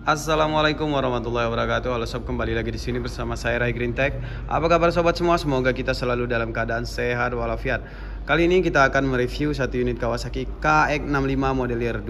Assalamualaikum warahmatullahi wabarakatuh. Halo sob, kembali lagi di sini bersama saya Rai Green Tech. Apa kabar sobat semua? Semoga kita selalu dalam keadaan sehat walafiat. Kali ini kita akan mereview satu unit Kawasaki KX65 model year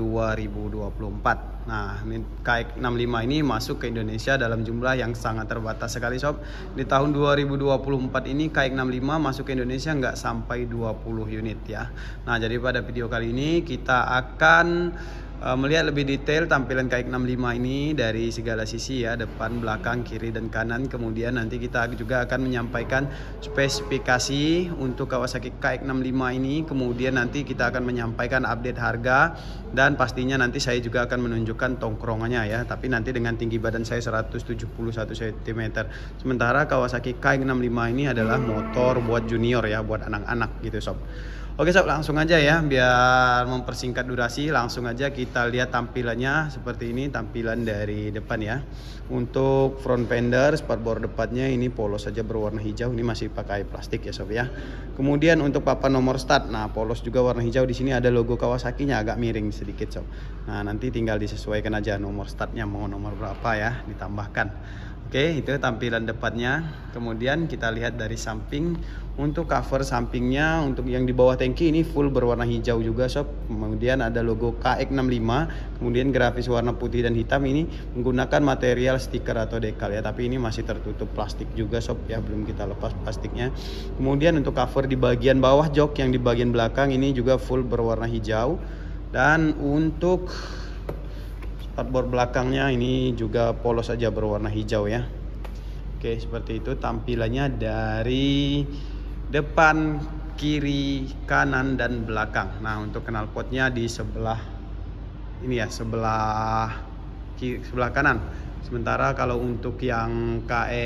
2024. Nah, KX65 ini masuk ke Indonesia dalam jumlah yang sangat terbatas sekali sob. Di tahun 2024 ini KX65 masuk ke Indonesia nggak sampai 20 unit ya. Nah, jadi pada video kali ini kita akan melihat lebih detail tampilan KX65 ini dari segala sisi ya, depan, belakang, kiri dan kanan. Kemudian nanti kita juga akan menyampaikan spesifikasi untuk Kawasaki KX65 ini. Kemudian nanti kita akan menyampaikan update harga dan pastinya nanti saya juga akan menunjukkan tongkrongannya ya. Tapi nanti dengan tinggi badan saya 171 cm. Sementara Kawasaki KX65 ini adalah motor buat junior ya, buat anak-anak gitu sob. Oke sob, langsung aja ya, biar mempersingkat durasi, langsung aja kita lihat tampilannya seperti ini, tampilan dari depan ya. Untuk front fender, spakbor depannya ini polos saja berwarna hijau, ini masih pakai plastik ya sob ya. Kemudian untuk papan nomor start, nah polos juga warna hijau, di sini ada logo Kawasaki-nya agak miring sedikit sob. Nah nanti tinggal disesuaikan aja nomor startnya mau nomor berapa ya, ditambahkan. Oke, itu tampilan depannya. Kemudian kita lihat dari samping. Untuk cover sampingnya, untuk yang di bawah tangki ini full berwarna hijau juga sob. Kemudian ada logo KX65. Kemudian grafis warna putih dan hitam ini menggunakan material stiker atau dekal ya. Tapi ini masih tertutup plastik juga sob ya, belum kita lepas plastiknya. Kemudian untuk cover di bagian bawah jok yang di bagian belakang ini juga full berwarna hijau. Dan untuk spakbor belakangnya ini juga polos saja berwarna hijau ya. Oke, seperti itu tampilannya dari depan, kiri, kanan dan belakang. Nah, untuk knalpotnya di sebelah ini ya, sebelah kanan. Sementara kalau untuk yang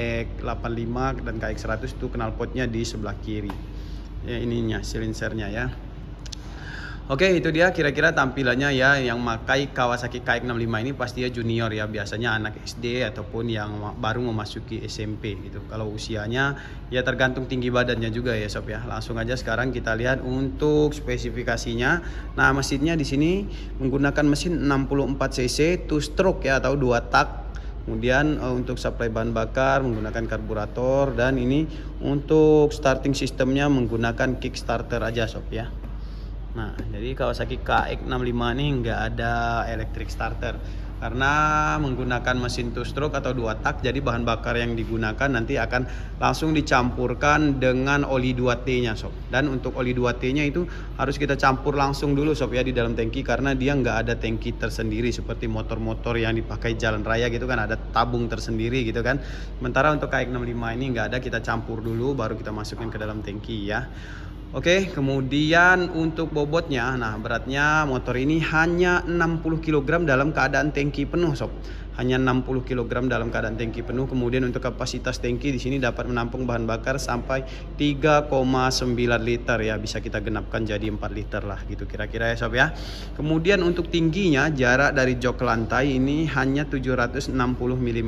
KX85 dan KX100 itu knalpotnya di sebelah kiri. Ya, ininya silinsernya ya. Oke, itu dia kira-kira tampilannya ya. Yang memakai Kawasaki KX65 ini pastinya junior ya, biasanya anak SD ataupun yang baru memasuki SMP gitu. Kalau usianya ya tergantung tinggi badannya juga ya sob ya. Langsung aja sekarang kita lihat untuk spesifikasinya. Nah, mesinnya di sini menggunakan mesin 64 cc 2 stroke ya, atau 2 tak. Kemudian untuk supply bahan bakar menggunakan karburator, dan ini untuk starting sistemnya menggunakan kickstarter aja sob ya. Nah, jadi Kawasaki KX65 ini nggak ada electric starter karena menggunakan mesin 2 stroke atau 2 tak. Jadi bahan bakar yang digunakan nanti akan langsung dicampurkan dengan oli 2T-nya sob. Dan untuk oli 2T-nya itu harus kita campur langsung dulu sob ya di dalam tangki, karena dia nggak ada tangki tersendiri seperti motor-motor yang dipakai jalan raya gitu kan, ada tabung tersendiri gitu kan. Sementara untuk KX65 ini nggak ada, kita campur dulu baru kita masukin ke dalam tangki ya. Oke, kemudian untuk bobotnya, nah beratnya motor ini hanya 60 kg dalam keadaan tangki penuh sob. Hanya 60 kg dalam keadaan tangki penuh. Kemudian untuk kapasitas tangki di sini dapat menampung bahan bakar sampai 3,9 liter ya, bisa kita genapkan jadi 4 liter lah gitu kira-kira ya sob ya. Kemudian untuk tingginya, jarak dari jok ke lantai ini hanya 760 mm.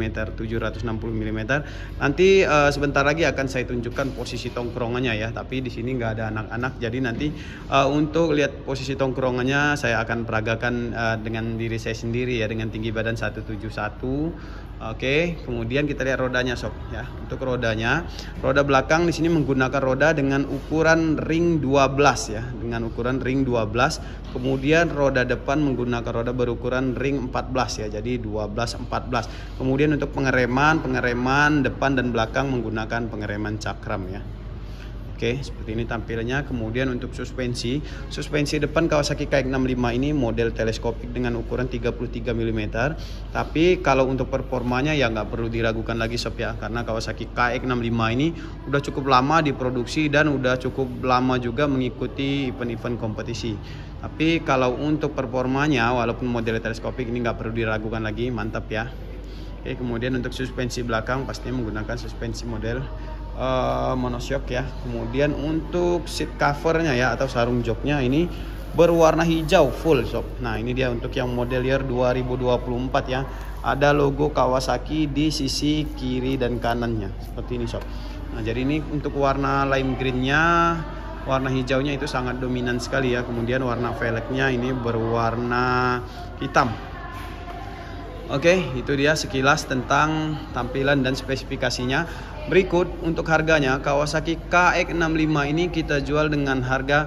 Nanti sebentar lagi akan saya tunjukkan posisi tongkrongannya ya, tapi di sini nggak ada anak-anak, jadi nanti untuk lihat posisi tongkrongannya saya akan peragakan dengan diri saya sendiri ya, dengan tinggi badan 171. Oke, kemudian kita lihat rodanya sob ya. Untuk rodanya, roda belakang di sini menggunakan roda dengan ukuran ring 12 ya, dengan ukuran ring 12. Kemudian roda depan menggunakan roda berukuran ring 14 ya, jadi 12 14. Kemudian untuk pengereman depan dan belakang menggunakan pengereman cakram ya. Oke, seperti ini tampilannya. Kemudian untuk suspensi depan Kawasaki KX65 ini model teleskopik dengan ukuran 33 mm. Tapi kalau untuk performanya ya nggak perlu diragukan lagi sob ya, karena Kawasaki KX65 ini udah cukup lama diproduksi dan udah cukup lama juga mengikuti event-event kompetisi. Tapi kalau untuk performanya walaupun model teleskopik ini nggak perlu diragukan lagi, mantap ya. Oke, kemudian untuk suspensi belakang pastinya menggunakan suspensi model monoshock ya. Kemudian untuk seat covernya ya, atau sarung joknya ini berwarna hijau full sob. Nah, ini dia untuk yang model year 2024 ya. Ada logo Kawasaki di sisi kiri dan kanannya seperti ini sob. Nah, jadi ini untuk warna lime greennya, warna hijaunya itu sangat dominan sekali ya. Kemudian warna velgnya ini berwarna hitam. Oke, itu dia sekilas tentang tampilan dan spesifikasinya. Berikut untuk harganya, Kawasaki KX65 ini kita jual dengan harga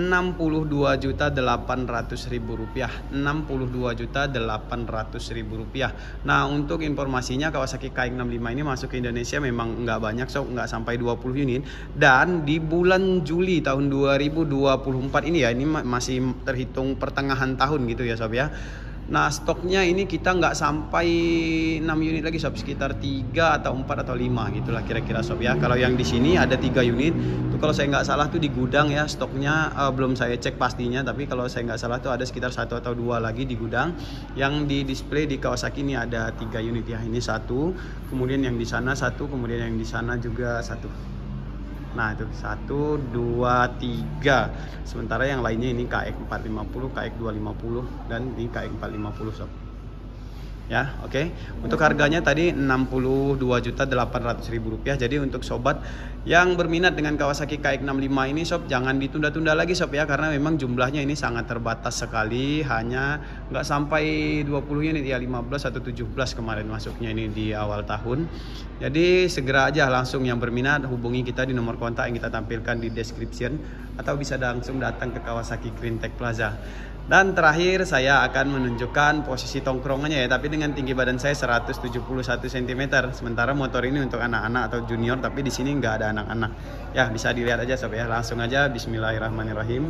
Rp62.800.000. Rp62.800.000. Nah, untuk informasinya Kawasaki KX65 ini masuk ke Indonesia memang nggak banyak sob, nggak sampai 20 unit. Dan di bulan Juli tahun 2024 ini ya, ini masih terhitung pertengahan tahun gitu ya sob ya. Nah, stoknya ini kita nggak sampai 6 unit lagi sob, sekitar 3 atau 4 atau 5 gitulah kira-kira sob ya. Kalau yang di sini ada 3 unit tuh, kalau saya nggak salah tuh di gudang ya stoknya, belum saya cek pastinya, tapi kalau saya nggak salah tuh ada sekitar 1 atau 2 lagi di gudang. Yang di display di Kawasaki ini ada 3 unit ya, ini 1, kemudian yang di sana 1, kemudian yang di sana juga 1. Nah itu 1, 2, 3. Sementara yang lainnya ini KX450, KX250 dan ini KX450 sob. Ya, oke. Untuk harganya tadi Rp62.800.000. Jadi untuk sobat yang berminat dengan Kawasaki KX65 ini sob, jangan ditunda-tunda lagi sob ya, karena memang jumlahnya ini sangat terbatas sekali, hanya nggak sampai 20 unit ya, 15 atau 17 kemarin masuknya ini di awal tahun. Jadi segera aja langsung yang berminat hubungi kita di nomor kontak yang kita tampilkan di description, atau bisa langsung datang ke Kawasaki Green Tech Plaza. Dan terakhir saya akan menunjukkan posisi tongkrongannya ya, tapi dengan tinggi badan saya 171 cm. Sementara motor ini untuk anak-anak atau junior, tapi di sini nggak ada anak-anak. Ya, bisa dilihat aja sob ya. Langsung aja bismillahirrahmanirrahim.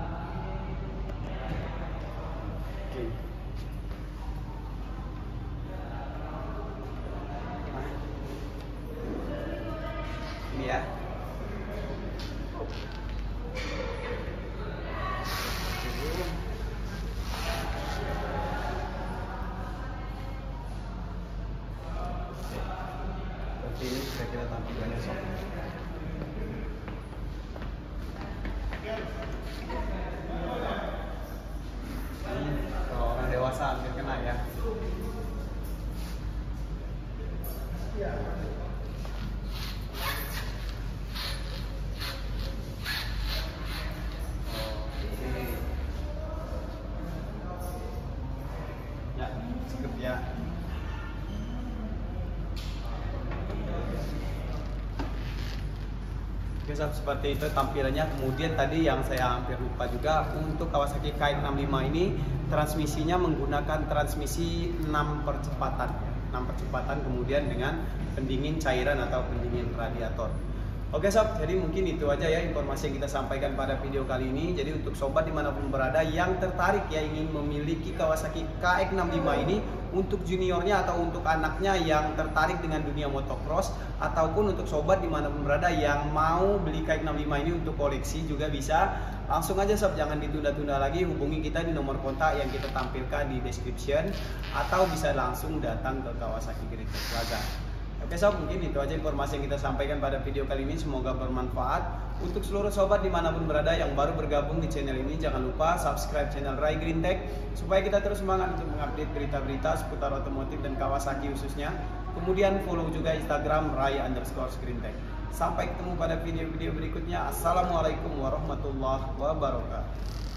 Ini ya. Ini kira-kira tampilannya sob. Kalau orang dewasa hampir kena ya. Ya, cukup ya. Oke sob, seperti itu tampilannya. Kemudian tadi yang saya hampir lupa juga, untuk Kawasaki KX65 ini transmisinya menggunakan transmisi 6 percepatan, 6 percepatan, kemudian dengan pendingin cairan atau pendingin radiator. Oke sob, jadi mungkin itu aja ya informasi yang kita sampaikan pada video kali ini. Jadi untuk sobat dimanapun berada yang tertarik ya ingin memiliki Kawasaki KX65 ini, untuk juniornya atau untuk anaknya yang tertarik dengan dunia motocross, ataupun untuk sobat dimanapun berada yang mau beli KX65 ini untuk koleksi juga bisa. Langsung aja sob, jangan ditunda-tunda lagi, hubungi kita di nomor kontak yang kita tampilkan di description, atau bisa langsung datang ke Kawasaki Green Tech Plaza. Oke sob, mungkin itu aja informasi yang kita sampaikan pada video kali ini, semoga bermanfaat. Untuk seluruh sobat dimanapun berada yang baru bergabung di channel ini, jangan lupa subscribe channel Rai Green Tech, supaya kita terus semangat untuk mengupdate berita-berita seputar otomotif dan Kawasaki khususnya. Kemudian follow juga Instagram Rai_Green Tech. Sampai ketemu pada video-video berikutnya. Assalamualaikum warahmatullahi wabarakatuh.